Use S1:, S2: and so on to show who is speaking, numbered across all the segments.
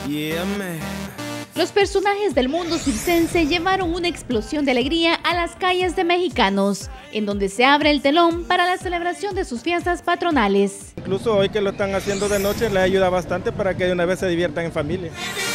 S1: Yeah, man.
S2: Los personajes del mundo circense llevaron una explosión de alegría a las calles de Mexicanos, en donde se abre el telón para la celebración de sus fiestas patronales.
S3: Incluso hoy que lo están haciendo de noche les ayuda bastante para que de una vez se diviertan en familia.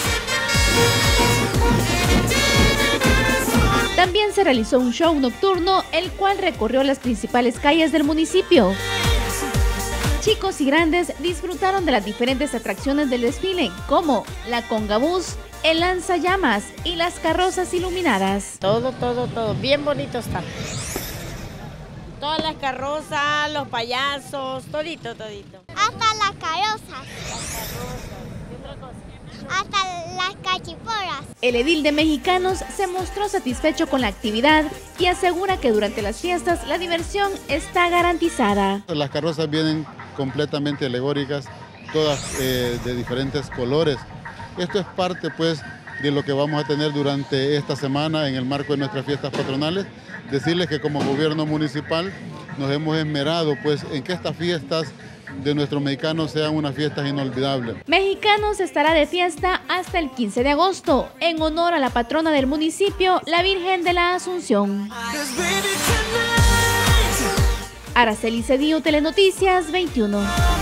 S2: También se realizó un show nocturno, el cual recorrió las principales calles del municipio. Chicos y grandes disfrutaron de las diferentes atracciones del desfile, como la congabús, el lanzallamas y las carrozas iluminadas.
S4: Todo, bien bonito está. Todas las carrozas, los payasos, todito.
S5: Hasta las carrozas.
S4: ¿Qué otra cosa?
S5: Hasta las cachiporras.
S2: El edil de Mexicanos se mostró satisfecho con la actividad y asegura que durante las fiestas la diversión está garantizada.
S6: Las carrozas vienen completamente alegóricas, todas de diferentes colores. Esto es parte pues de lo que vamos a tener durante esta semana en el marco de nuestras fiestas patronales. Decirles que como gobierno municipal nos hemos esmerado pues en que estas fiestas de nuestros mexicanos sean unas fiestas inolvidables.
S2: Mexicanos estará de fiesta hasta el 15 de agosto, en honor a la patrona del municipio, la Virgen de la Asunción. Araceli Cedillo, Telenoticias 21.